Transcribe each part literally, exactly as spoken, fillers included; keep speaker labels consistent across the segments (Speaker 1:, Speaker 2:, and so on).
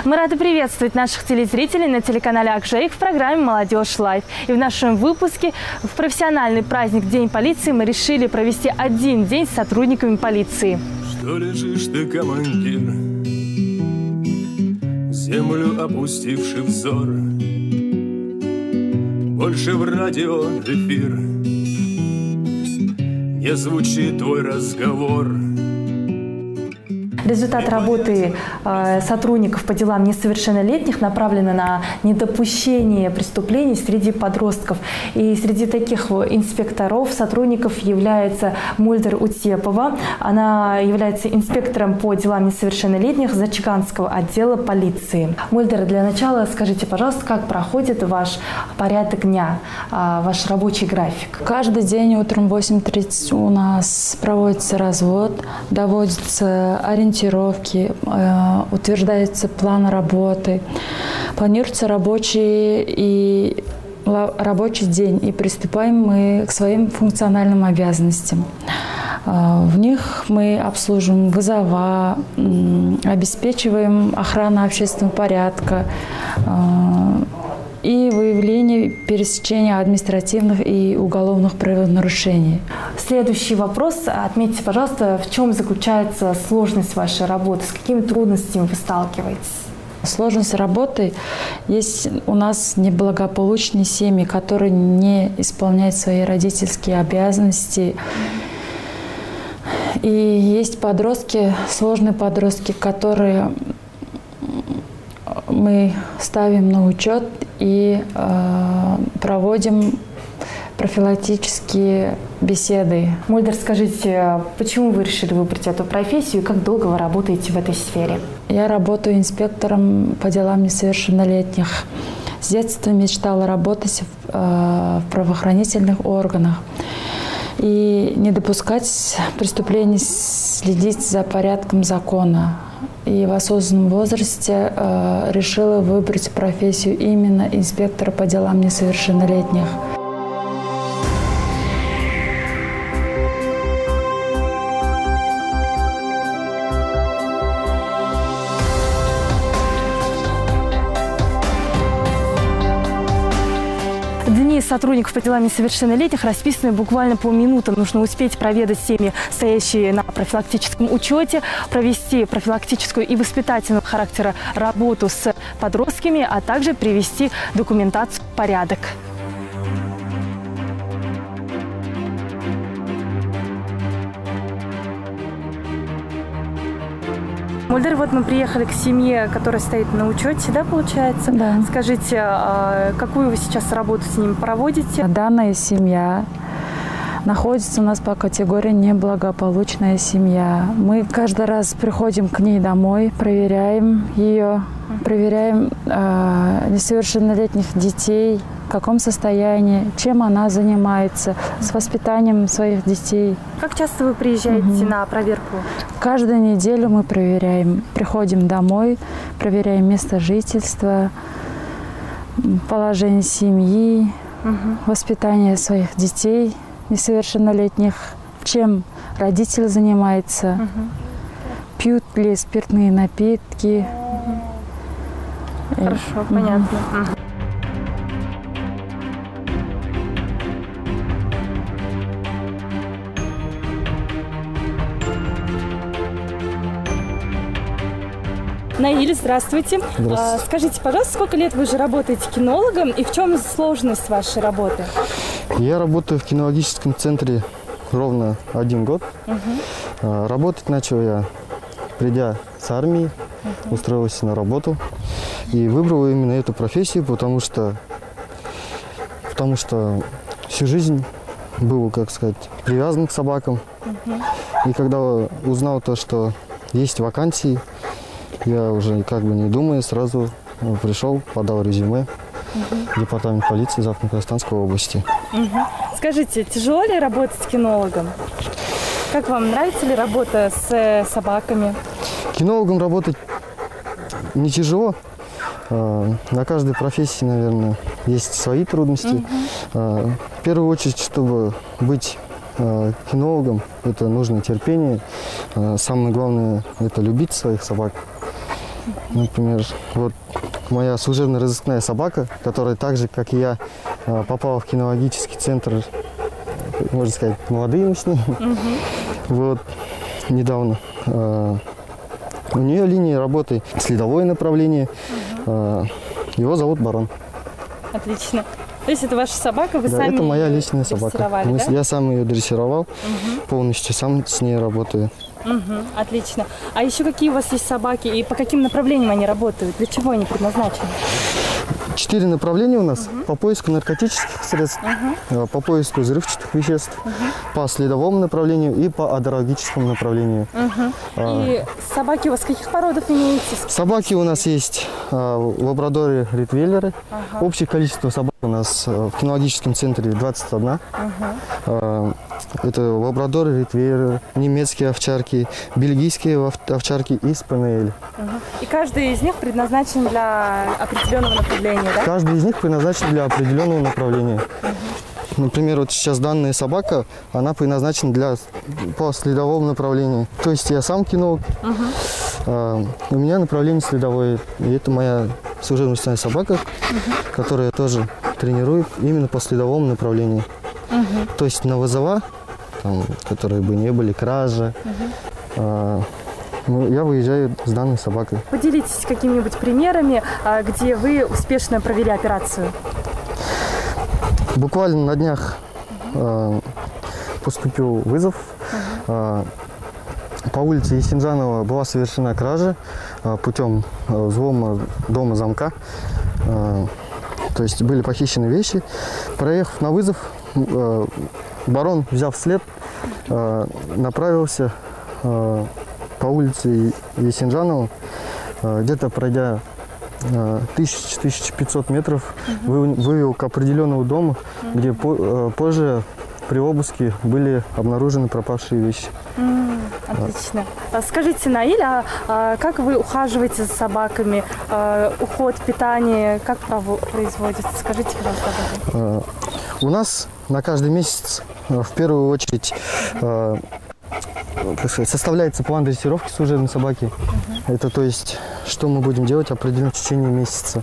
Speaker 1: Мы рады приветствовать наших телезрителей на телеканале Акжаик в программе «Молодежь Лайв». И в нашем выпуске в профессиональный праздник День полиции мы решили провести один день с сотрудниками полиции.
Speaker 2: Что лежишь ты, командир, в землю опустивший взор, больше в радио эфир не звучит твой разговор.
Speaker 1: Результат работы э, сотрудников по делам несовершеннолетних направлен на недопущение преступлений среди подростков. И среди таких инспекторов, сотрудников является Мульдер Утепова. Она является инспектором по делам несовершеннолетних Зачагансского отдела полиции. Мульдер, для начала скажите, пожалуйста, как проходит ваш порядок дня, э, ваш рабочий график?
Speaker 3: Каждый день утром в восемь тридцать у нас проводится развод, доводится ориентировка, утверждается план работы, планируется рабочий, и, рабочий день, и приступаем мы к своим функциональным обязанностям. В них мы обслуживаем вызова, обеспечиваем охрану общественного порядка и выявление пересечения административных и уголовных правонарушений.
Speaker 1: Следующий вопрос. Отметьте, пожалуйста, в чем заключается сложность вашей работы, с какими трудностями вы сталкиваетесь?
Speaker 3: Сложность работы. Есть у нас неблагополучные семьи, которые не исполняют свои родительские обязанности. И есть подростки, сложные подростки, которые мы ставим на учет и э, проводим профилактические беседы.
Speaker 1: Мульдер, скажите, почему вы решили выбрать эту профессию и как долго вы работаете в этой сфере?
Speaker 3: Я работаю инспектором по делам несовершеннолетних. С детства мечтала работать в, э, в правоохранительных органах и не допускать преступлений, следить за порядком закона. И в осознанном возрасте э, решила выбрать профессию именно инспектора по делам несовершеннолетних.
Speaker 1: Дни сотрудников по делам несовершеннолетних расписаны буквально по минутам. Нужно успеть проведать семьи, стоящие на профилактическом учете, провести профилактическую и воспитательного характера работу с подростками, а также привести документацию в порядок. Мульдер, вот мы приехали к семье, которая стоит на учете, да, получается?
Speaker 3: Да.
Speaker 1: Скажите, какую вы сейчас работу с ними проводите?
Speaker 3: Данная семья находится у нас по категории неблагополучная семья. Мы каждый раз приходим к ней домой, проверяем ее, проверяем э, несовершеннолетних детей, в каком состоянии, чем она занимается, с воспитанием своих детей.
Speaker 1: Как часто вы приезжаете угу. на проверку?
Speaker 3: Каждую неделю мы проверяем. Приходим домой, проверяем место жительства, положение семьи, угу. воспитание своих детей несовершеннолетних, чем родитель занимается, угу. пьют ли спиртные напитки.
Speaker 1: Угу. Хорошо, угу. понятно. Угу. Наиль, здравствуйте.
Speaker 4: Здравствуйте.
Speaker 1: Скажите, пожалуйста, сколько лет вы уже работаете кинологом и в чем сложность вашей работы?
Speaker 4: Я работаю в кинологическом центре ровно один год.
Speaker 1: Угу.
Speaker 4: Работать начал я, придя с армии, угу. устроился на работу и выбрал именно эту профессию, потому что, потому что всю жизнь был, как сказать, привязан к собакам. Угу. И когда узнал то, что есть вакансии, я уже как бы не думая сразу пришел, подал резюме угу. в департамент полиции Западно-Казахстанской области.
Speaker 1: Угу. Скажите, тяжело ли работать кинологом? Как вам, нравится ли работа с собаками?
Speaker 4: Кинологом работать не тяжело. На каждой профессии, наверное, есть свои трудности. Угу. В первую очередь, чтобы быть кинологом, это нужно терпение. Самое главное – это любить своих собак. Например, вот моя служебно-розыскная собака, которая так же, как и я, попала в кинологический центр, можно сказать, молодые мы с ней. Угу. Вот, недавно. У нее линия работы следовое направление. Угу. Его зовут Барон.
Speaker 1: Отлично. То есть это ваша собака, вы
Speaker 4: да,
Speaker 1: сами
Speaker 4: это моя личная собака. Мы,
Speaker 1: да?
Speaker 4: Я сам ее дрессировал, угу. полностью сам с ней работаю.
Speaker 1: Угу, отлично. А еще какие у вас есть собаки и по каким направлениям они работают? Для чего они предназначены?
Speaker 4: Четыре направления у нас. Угу. По поиску наркотических средств, угу. по поиску взрывчатых веществ, угу. по следовому направлению и по адерологическому направлению.
Speaker 1: Угу. А, и собаки у вас каких породов имеете?
Speaker 4: Собаки у нас есть а, лабрадоры, ритвейлеры. Ага. Общее количество собак у нас а, в кинологическом центре двадцать один. Ага. А, это лабрадоры, ритвейлеры, немецкие овчарки, бельгийские овчарки и спаниели.
Speaker 1: Ага. И каждый из них предназначен для определенного направления, да?
Speaker 4: Каждый из них предназначен для определенного направления. Угу. Например, вот сейчас данная собака, она предназначена для по следовому направлению. То есть я сам кинолог, угу. а, у меня направление следовое. И это моя служебная собака, угу. которая тоже тренирует именно по следовому направлению. Угу. То есть на вызова, там, которые бы не были, кражи, угу. а, я выезжаю с данной собакой.
Speaker 1: Поделитесь какими-нибудь примерами, где вы успешно провели операцию.
Speaker 4: Буквально на днях uh-huh. поступил вызов. Uh-huh. По улице Есенжанова была совершена кража путем взлома дома замка. То есть были похищены вещи. Проехав на вызов, барон, взяв след, направился по улице Есенжанова, где-то пройдя тысяча — тысяча пятьсот метров, угу. вывел к определенному дому, угу. где по, позже при обыске были обнаружены пропавшие вещи.
Speaker 1: Mm, отлично. А. Скажите, Наиль, а, а как вы ухаживаете за собаками? А, уход, питание, как производится? Скажите, пожалуйста, об этом.
Speaker 4: А, у нас на каждый месяц в первую очередь а, как сказать, составляется план дрессировки служебной собаки. Uh-huh. Это то есть, что мы будем делать определенно в течение месяца.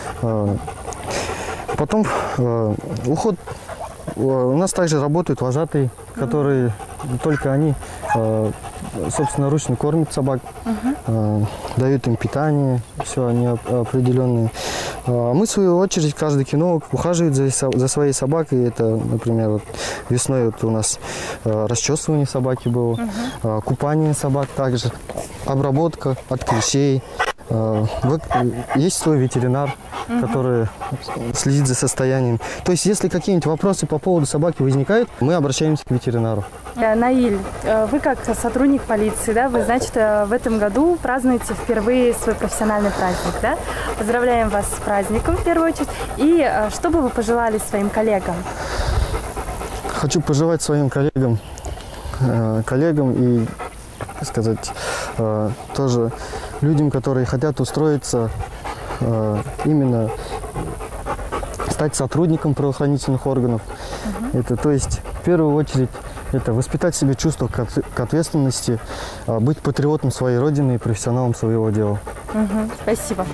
Speaker 4: Потом уход. У нас также работают вожатые, которые uh-huh. только они собственноручно кормят собак, uh-huh. дают им питание, все они определенные. А мы, в свою очередь, каждый кинолог ухаживает за, за своей собакой. Это, например, вот весной вот у нас э, расчесывание собаки было, uh-huh. э, купание собак также, обработка от клещей. Э, вот, есть свой ветеринар, uh-huh. который следит за состоянием. То есть, если какие-нибудь вопросы по поводу собаки возникают, мы обращаемся к ветеринару.
Speaker 1: Наиль, вы как сотрудник полиции, да, вы, значит, в этом году празднуете впервые свой профессиональный праздник, да? Поздравляем вас с праздником, в первую очередь. И что бы вы пожелали своим коллегам?
Speaker 4: Хочу пожелать своим коллегам, э, коллегам и, так сказать, э, тоже людям, которые хотят устроиться, э, именно стать сотрудником правоохранительных органов. Uh-huh. Это, то есть, в первую очередь, это воспитать в себе чувство к, к ответственности, быть патриотом своей родины и профессионалом своего дела.
Speaker 1: Угу, спасибо.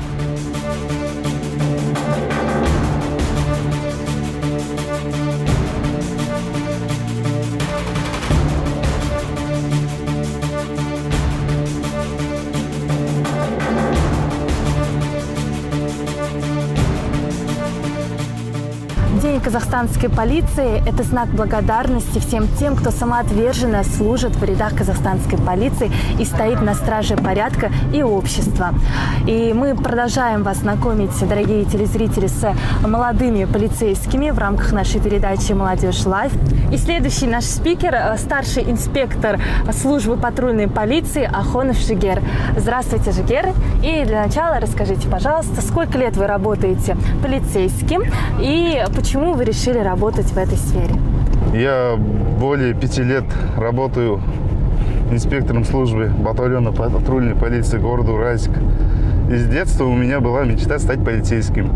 Speaker 1: День казахстанской полиции – это знак благодарности всем тем, кто самоотверженно служит в рядах казахстанской полиции и стоит на страже порядка и общества. И мы продолжаем вас знакомить, дорогие телезрители, с молодыми полицейскими в рамках нашей передачи «Молодежь Лайв». И следующий наш спикер – старший инспектор службы патрульной полиции Ахонов Жигер. Здравствуйте, Жигер. И для начала расскажите, пожалуйста, сколько лет вы работаете полицейским и почему вы решили работать в этой сфере?
Speaker 5: Я более пяти лет работаю инспектором службы батальона патрульной полиции города Уральск. И с детства у меня была мечта стать полицейским.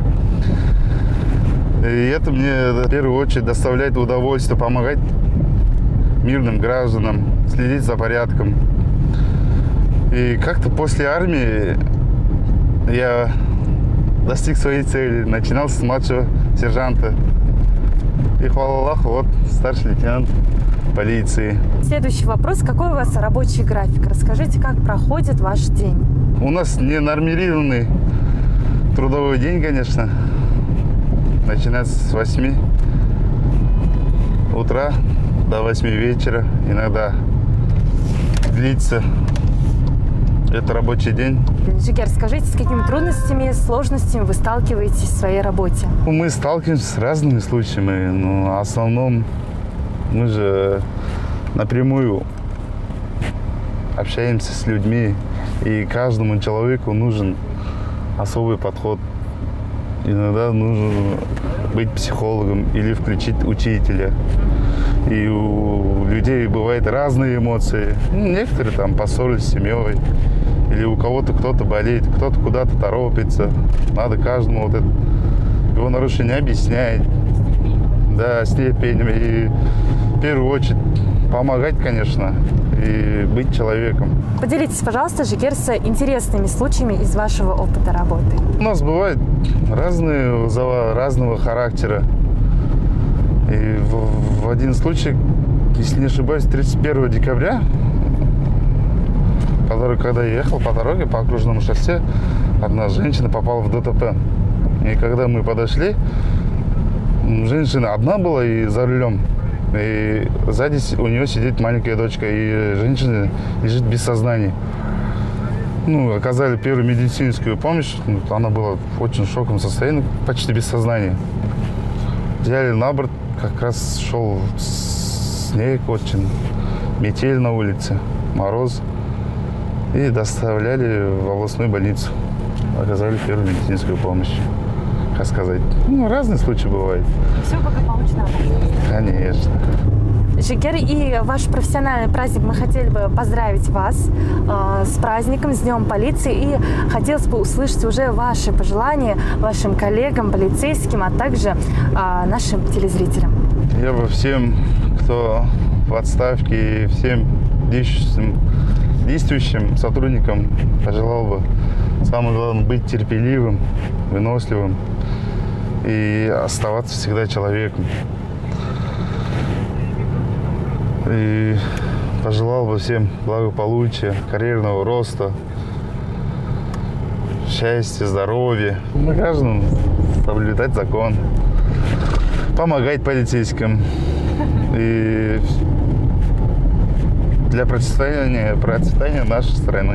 Speaker 5: И это мне в первую очередь доставляет удовольствие помогать мирным гражданам, следить за порядком. И как-то после армии Я достиг своей цели. Начинал с младшего сержанта. И, хвала Аллаху, вот старший лейтенант полиции.
Speaker 1: Следующий вопрос. Какой у вас рабочий график? Расскажите, как проходит ваш день?
Speaker 5: У нас не нормированный трудовой день, конечно. Начинается с восьми утра до восьми вечера. Иногда длится. Это рабочий день.
Speaker 1: Жигер, скажите, с какими трудностями, сложностями вы сталкиваетесь в своей работе?
Speaker 5: Мы сталкиваемся с разными случаями, но в основном мы же напрямую общаемся с людьми, и каждому человеку нужен особый подход. Иногда нужно быть психологом или включить учителя. И у людей бывают разные эмоции. Некоторые там поссорились с семьей, или у кого-то кто-то болеет, кто-то куда-то торопится. Надо каждому вот это, его нарушение объяснять. Да, степенями. И в первую очередь помогать, конечно, и быть человеком.
Speaker 1: Поделитесь, пожалуйста, Жигер, с интересными случаями из вашего опыта работы.
Speaker 5: У нас бывают разные вызова разного характера. И в, в один случай, если не ошибаюсь, тридцать первого декабря, который, когда я ехал по дороге, по окружному шоссе, одна женщина попала в ДТП. И когда мы подошли, женщина одна была и за рулем. И сзади у нее сидит маленькая дочка, и женщина лежит без сознания. Ну, оказали первую медицинскую помощь. Она была в очень шоковом состоянии, почти без сознания. Взяли на борт, как раз шел снег очень, метель на улице, мороз. И доставляли в областную больницу. Оказали первую медицинскую помощь. Как сказать, ну, разные случаи бывают.
Speaker 1: Все благополучно.
Speaker 5: Конечно.
Speaker 1: Жигер, и ваш профессиональный праздник, мы хотели бы поздравить вас э, с праздником, с Днем полиции. И хотелось бы услышать уже ваши пожелания вашим коллегам, полицейским, а также э, нашим телезрителям.
Speaker 5: Я бы всем, кто в отставке, и всем действующим, действующим сотрудникам пожелал бы, самое главное, быть терпеливым, выносливым и оставаться всегда человеком. И пожелал бы всем благополучия, карьерного роста, счастья, здоровья. На каждом соблюдать закон, помогать полицейским. И для процветания, процветания нашей страны.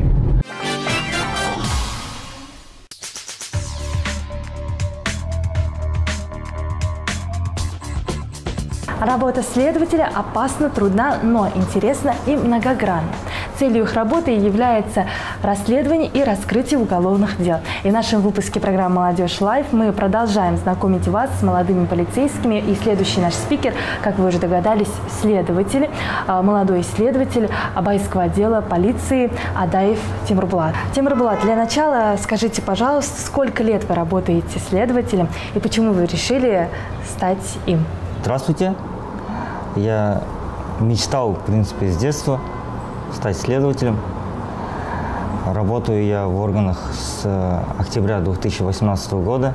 Speaker 1: Работа следователя опасна, трудна, но интересна и многогранна. Целью их работы является расследование и раскрытие уголовных дел. И в нашем выпуске программы «Молодежь Лайв» мы продолжаем знакомить вас с молодыми полицейскими. И следующий наш спикер, как вы уже догадались, следователь, молодой следователь Абайского отдела полиции Адаев Темирбулат. Темирбулат, для начала скажите, пожалуйста, сколько лет вы работаете следователем и почему вы решили стать им?
Speaker 6: Здравствуйте. Я мечтал, в принципе, с детства стать следователем. Работаю я в органах с октября две тысячи восемнадцатого года.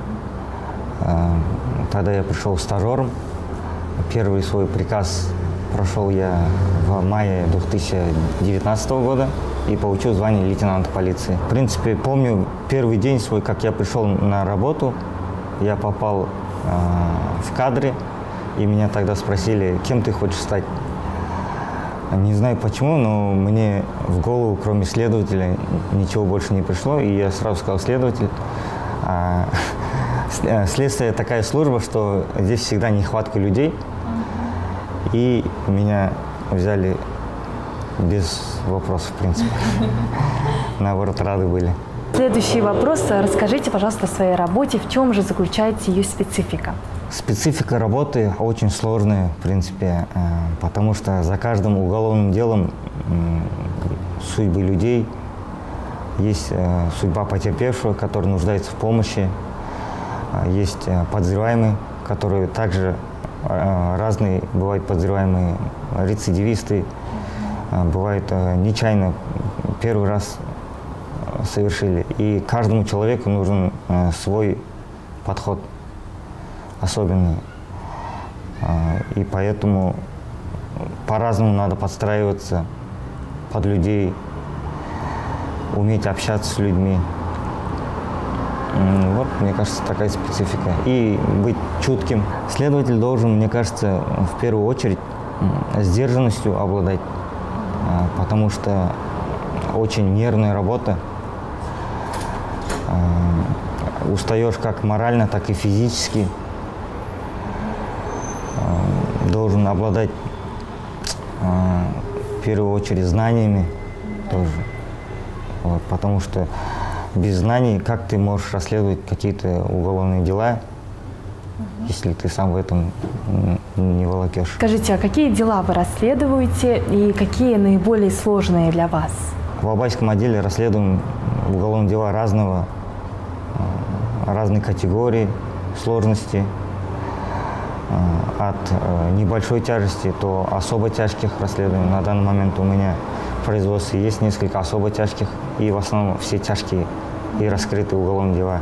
Speaker 6: Тогда я пришел стажером. Первый свой приказ прошел я в мае две тысячи девятнадцатого года и получил звание лейтенанта полиции. В принципе, помню первый день свой, как я пришел на работу. Я попал в кадры, и меня тогда спросили, кем ты хочешь стать. Не знаю почему, но мне в голову, кроме следователя, ничего больше не пришло, и я сразу сказал следователь. А, следствие такая служба, что здесь всегда нехватка людей, и меня взяли без вопросов, в принципе. Наоборот, рады были.
Speaker 1: Следующий вопрос. Расскажите, пожалуйста, о своей работе. В чем же заключается ее специфика?
Speaker 6: Специфика работы очень сложная, в принципе, потому что за каждым уголовным делом судьбы людей, есть судьба потерпевшего, который нуждается в помощи, есть подозреваемые, которые также разные, бывают подозреваемые рецидивисты, бывают нечаянно первый раз совершили. И каждому человеку нужен э, свой подход особенный. Э, и поэтому по-разному надо подстраиваться под людей, уметь общаться с людьми. Вот, мне кажется, такая специфика. И быть чутким. Следователь должен, мне кажется, в первую очередь сдержанностью обладать, потому что очень нервная работа. Устаешь как морально, так и физически. Должен обладать в первую очередь знаниями тоже. Вот, потому что без знаний как ты можешь расследовать какие-то уголовные дела, если ты сам в этом не волокешь.
Speaker 1: Скажите, а какие дела вы расследуете и какие наиболее сложные для вас?
Speaker 6: В Абайском отделе расследуем уголовные дела разного, разной категории, сложности. От небольшой тяжести до особо тяжких расследований. На данный момент у меня в производстве есть несколько особо тяжких, и в основном все тяжкие и раскрытые уголовные дела.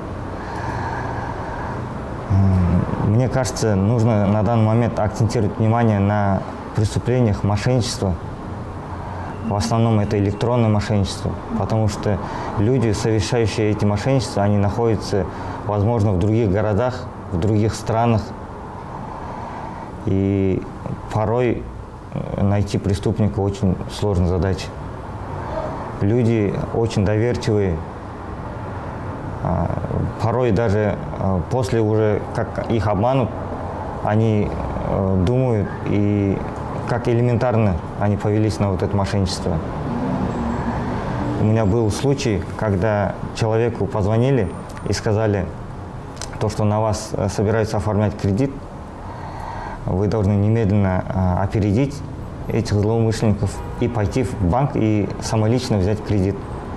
Speaker 6: Мне кажется, нужно на данный момент акцентировать внимание на преступлениях мошенничества. В основном это электронное мошенничество, потому что люди, совершающие эти мошенничества, они находятся, возможно, в других городах, в других странах. И порой найти преступника очень сложная задача. Люди очень доверчивые. Порой даже после уже, как их обманут, они думают, и как элементарно они повелись на вот это мошенничество. У меня был случай, когда человеку позвонили и сказали, то, что на вас собираются оформлять кредит, вы должны немедленно опередить этих злоумышленников и пойти в банк и самолично взять кредит.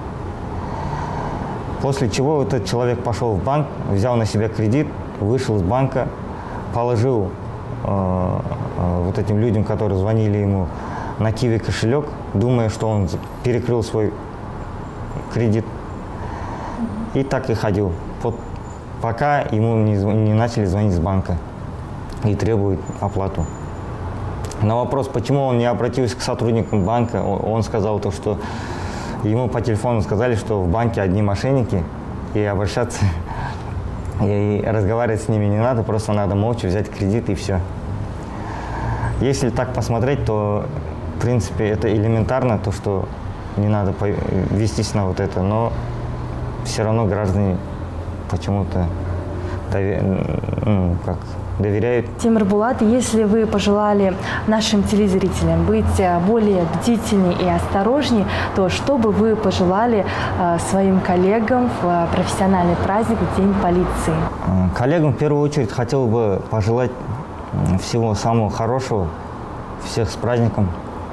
Speaker 6: После чего этот человек пошел в банк, взял на себя кредит, вышел из банка, положил э, э, вот этим людям, которые звонили ему, на Киви кошелек, думая, что он перекрыл свой кредит. И так и ходил, пока ему не, не начали звонить с банка и требуют оплату. На вопрос, почему он не обратился к сотрудникам банка, он сказал то, что ему по телефону сказали, что в банке одни мошенники, и обращаться, и разговаривать с ними не надо, просто надо молча взять кредит и все. Если так посмотреть, то, в принципе, это элементарно, то, что не надо вестись на вот это, но все равно граждане почему-то довер... ну, как... доверяют.
Speaker 1: Тимур Булат, если вы пожелали нашим телезрителям быть более бдительнее и осторожнее, то что бы вы пожелали э, своим коллегам в профессиональный праздник День полиции?
Speaker 6: Коллегам в первую очередь хотел бы пожелать всего самого хорошего, всех с праздником.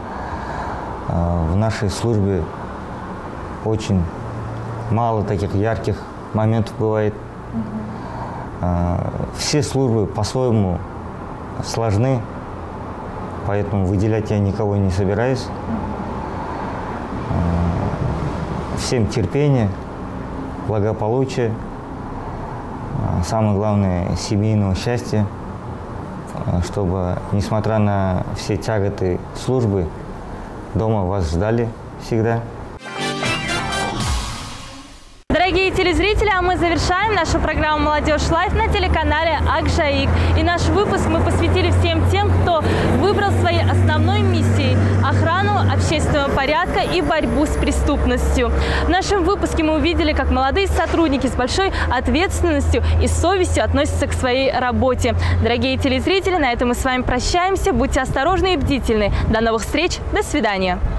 Speaker 6: В нашей службе очень мало таких ярких моментов бывает. Все службы по-своему сложны, поэтому выделять я никого не собираюсь. Всем терпения, благополучия, самое главное, семейного счастья, чтобы, несмотря на все тяготы службы, дома вас ждали всегда.
Speaker 1: Дорогие телезрители, а мы завершаем нашу программу «Молодежь Лайф» на телеканале Ак-Жаик. И наш выпуск мы посвятили всем тем, кто выбрал своей основной миссией – охрану общественного порядка и борьбу с преступностью. В нашем выпуске мы увидели, как молодые сотрудники с большой ответственностью и совестью относятся к своей работе. Дорогие телезрители, на этом мы с вами прощаемся. Будьте осторожны и бдительны. До новых встреч. До свидания.